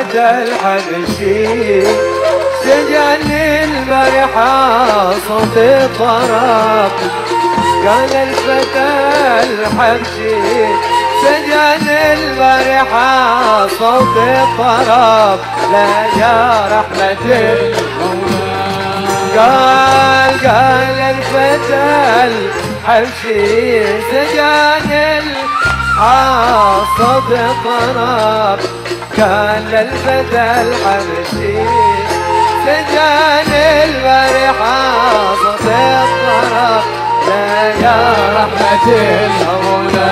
الفتى الحبشي سجن البرحة صوت الطرب. قال الفتى الحبشي سجن البرحة صوت الطرب. لا يا رحمة المولى. قال الفتى الحبشي سجن صوت الطرب. قال الفتى الحبشي سجن البرحة صوت الطرب. لا يا رحمة المولى.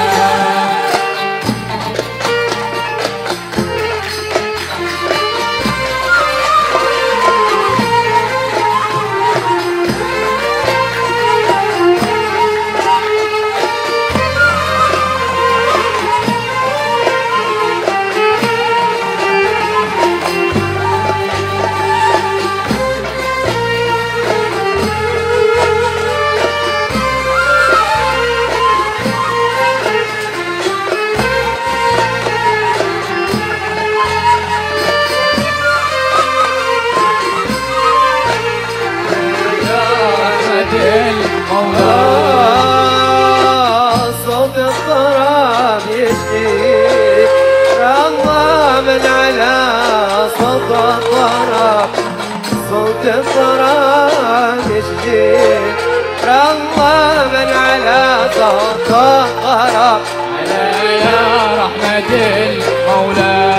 صوت الطرب يشكي رضا من على صوت الطرب. صوت الطرب يشكي رضا من على صوت الطرب. يا رحمة المولى.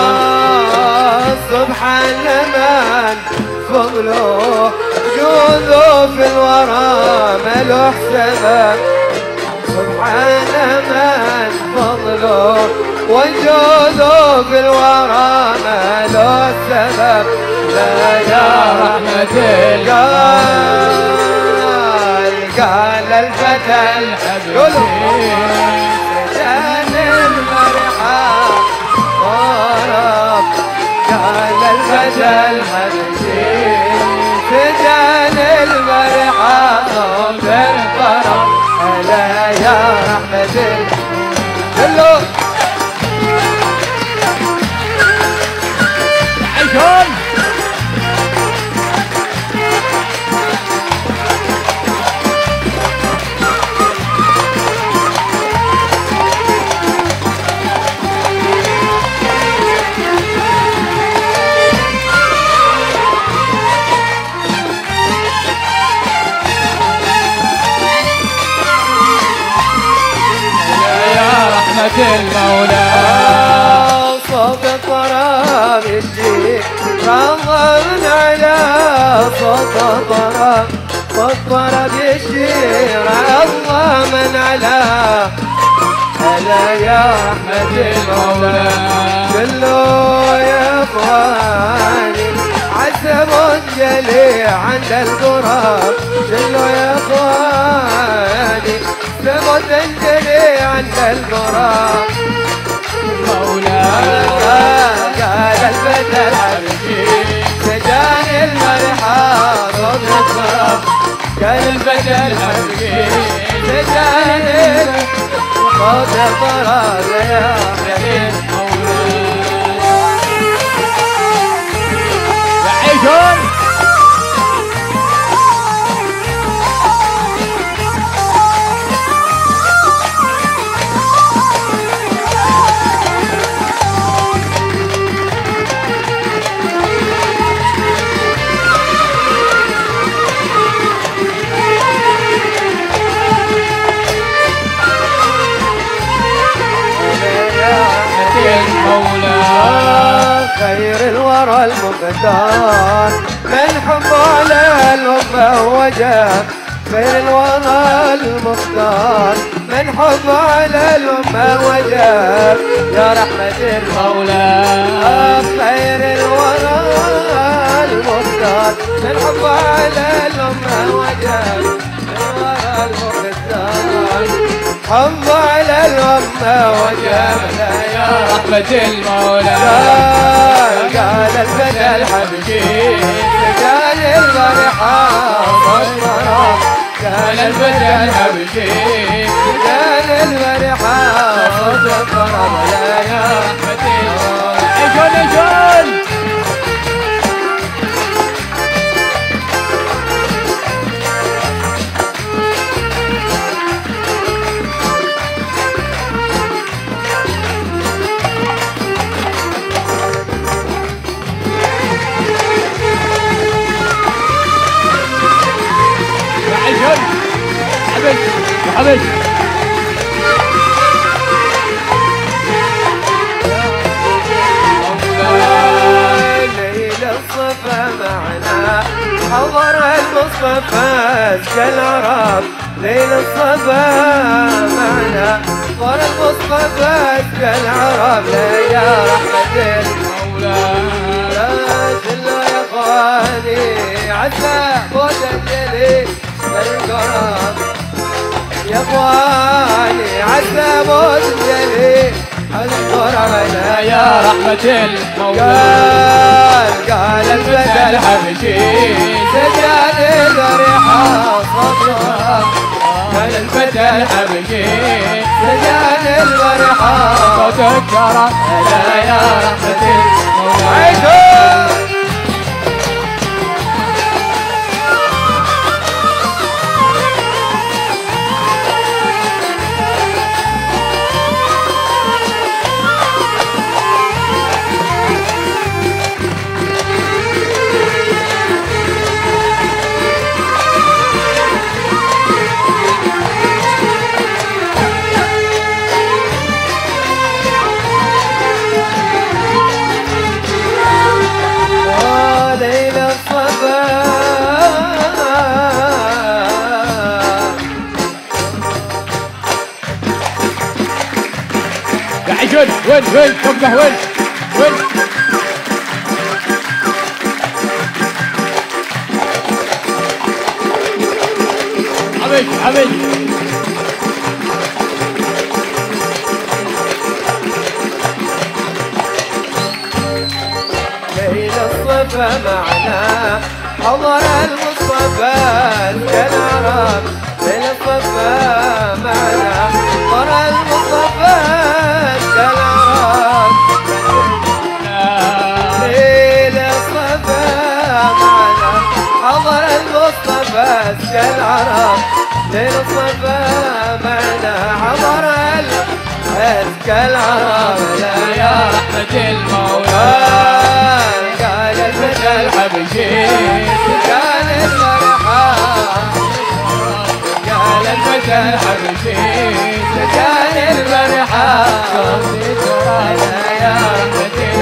سبحان من فضله جوده في الورى ملوح سبب. سبحان من فضله وجوده في الورى ملوح سبب. لا يا رحمة قال الفتى الحبشي سجن البرحة طرب. قال الفتى الحبشي سجن البرحة صوت الطرب. ألا يا رحمة الله. عيشون المولى. صوت الطرب يشجي رضا من على صوت الطرب. والطرب يشجي رضا من على. ألا يا رحمة المولى. قلوا يا اخواني عزب جلي عند القرب. قلوا يا اخواني سبت انجلي عند القرى. مولاي قال الفتى الحبشي سجن البرحة صوت الطرب. قال الفتى الحبشي سجن صوت الطرب. يا حبيب عيشون خير الورى المختار من حب على الأمة وجاب. خير الورى المختار من حب على الأمة وجاب. يا رحمة المولى. خير الورى المختار من حب على الأمة وجاب. الورى المختار حب على الأمة وجاب. يا رحمة المولى. قال الفتى الحبشي سجن البرحة صوت الطرب. قال الفتى الحبشي سجن البرحة صوت الطرب. لا يا رحمة المولى. حبيبي ليل الصفا معنا حضر المصطفى كالعرب ليل الصفا معنا حضر المصطفى كالعرب لا يا رحمة المولى لا زلوا يا اخواني عسى موت الجليل للكرم يا اخواني عسى موت الجليل لا يا رحمة المولى قال الفتى الحبشي سجاد ضريحة صدرها قال الفتى الحبشي سجاد الضريحة صوت الكرم لا يا رحمة المولى عيشوا وين تبقى وين حبيبي ليل الصفا معنا حضر المصطفى كالعرب ليل الصفا معنا حضر المصطفى كالعرب ليل الصفا معنا حضر المصطفى كالعرب ليل الصفا معنا حضر كالعرب لا يا رحمة المولى قال الفتى الحبشي قال الفرحة قال الفتى الحبشي قال الفرحة يا رحمة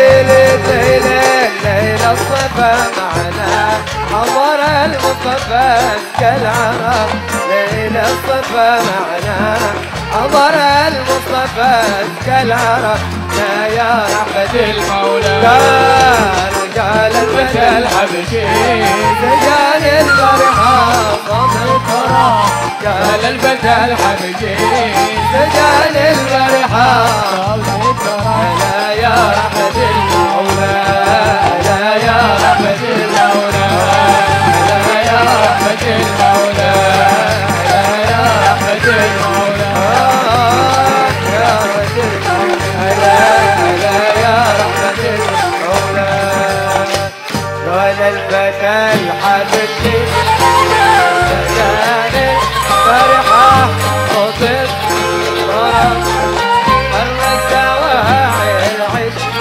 ليل الصفا معنا حضر المصطفى كالعرب ليل الصفا معنا حضر المصطفى كالعرب لا يا رحمة المولى قال الفتى الحبشي سجال الفرحة صوت الكرم قال الفتى الحبشي سجال الفرحة صوت الكرم لا يا رحمة المولى لا يا رحمة المولى لا يا رحمة المولى لا يا رحمة المولى يا رجل يا رحمة المولى قال الفتى الحبشي سجال فرحة صوت الطرب خرج دواعي العشق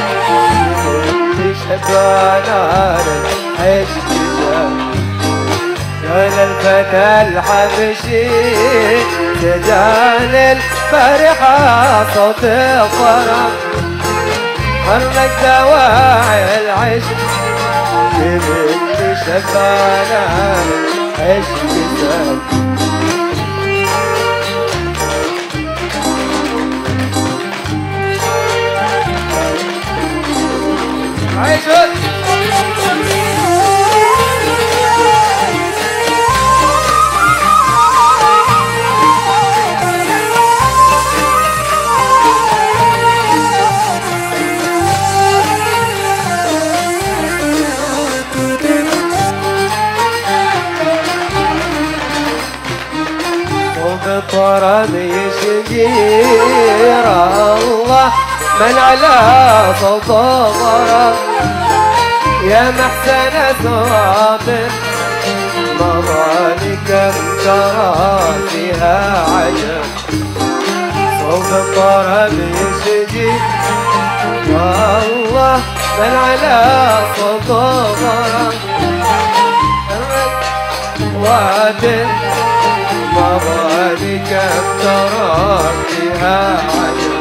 شبانان العشق قال الفتى الحبشي سجال الفرحة صوت الطرب خرج دواعي العشق بنت شبانان العشق عيشوا الطرب يشجير الله من على صوت الطرب يا محسن ثواب مظالك ترى فيها عجب صوت الطرب يشجير والله من على صوت الطرب واد مظالك سألوني كم تركتها عجب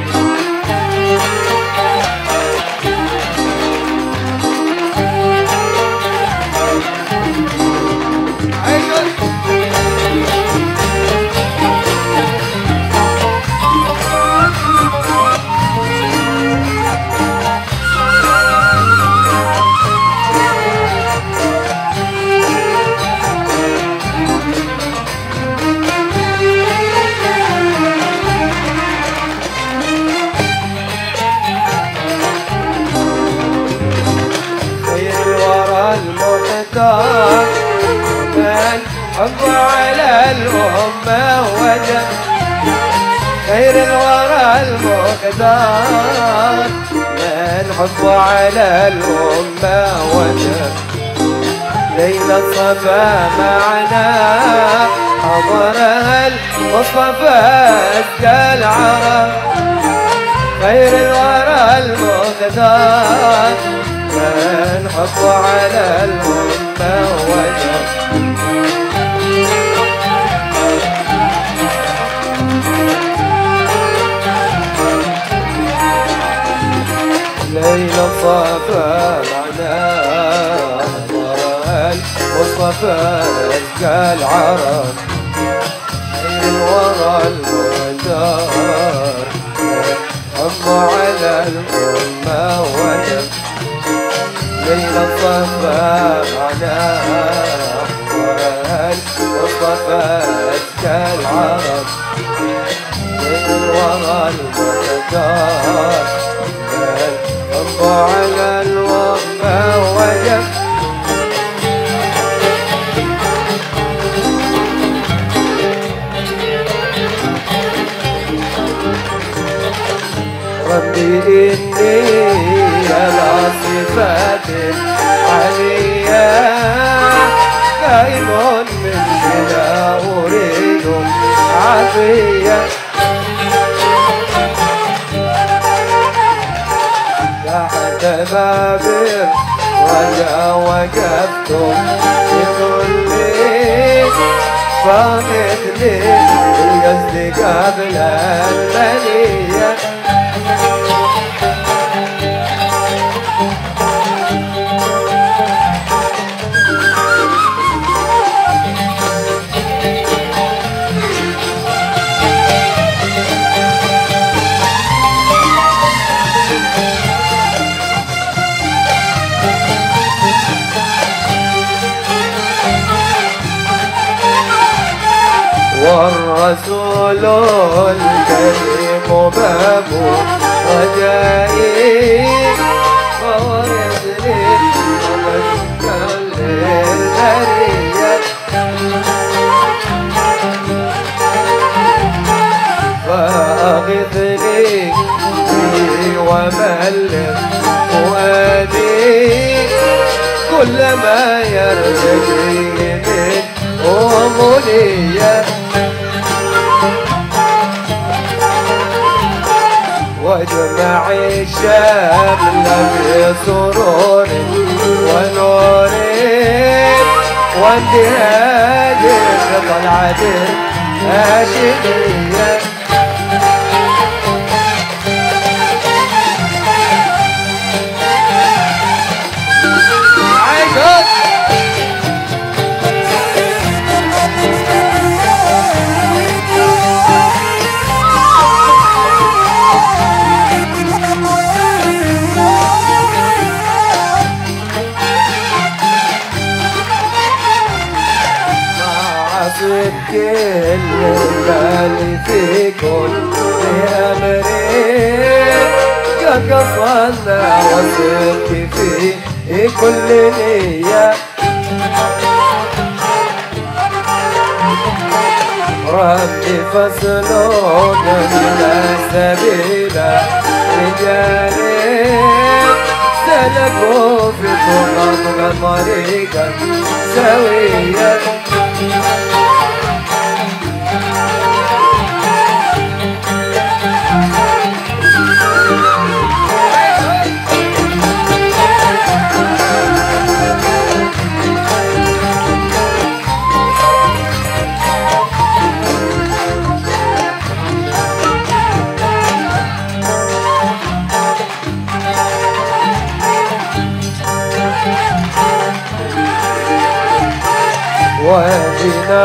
من حب على الأمة وجب خير الورى المختار من حب على الأمة وجب ليلة الصفا معنا حضرها المصطفى أزكى العرب خير الورى المختار من حب على الأمة وجب ليلة صفا معنا حضرها المصطفى أزكى العرب خير الورى المختار حب على الأمة وجب ليلة الصفا معناها حضرها المصطفى أزكى العرب خير الورى المختار حب على الأمة وجب ربي إني على صفات عليا قائم من بلا أريد عافية تحت باب الرجا وقفتم بكل فاقد لي القصد قبل المنية والرسول الكريم باب رجائي وهو يسري ومشكا للبرية فأغثني به وملك فؤادي كل ما يرتجي من أمنية واجمع الشمل بسرور ونور وانتهاج بطلعة هاشمية كل البال في كل أمري قد قصدنا وصدق في كل نية ربي فاسلك بنا سبيلا رجالي سلكوا في طرق طريقا سويا وبنا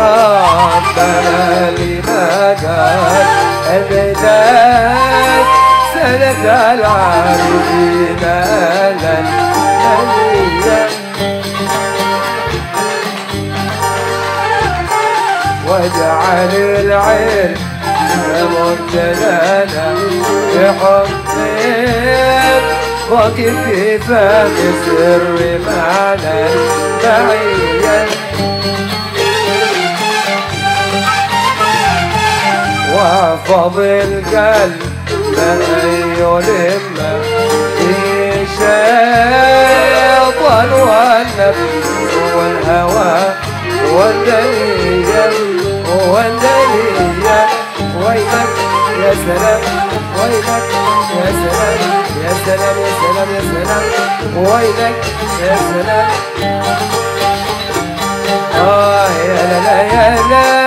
ربنا لما قال البداية سلك العارفين للنبي واجعل العلم مبتلانا بحبك وقف في فم سر معنى معين واحفظ القلب لا يلم في شيطان والنفس والهوى والدنيا ويلك يا سلام ويلك يا سلام يا سلام يا سلام يا سلام ويلك يا سلام يا لا لا يا لا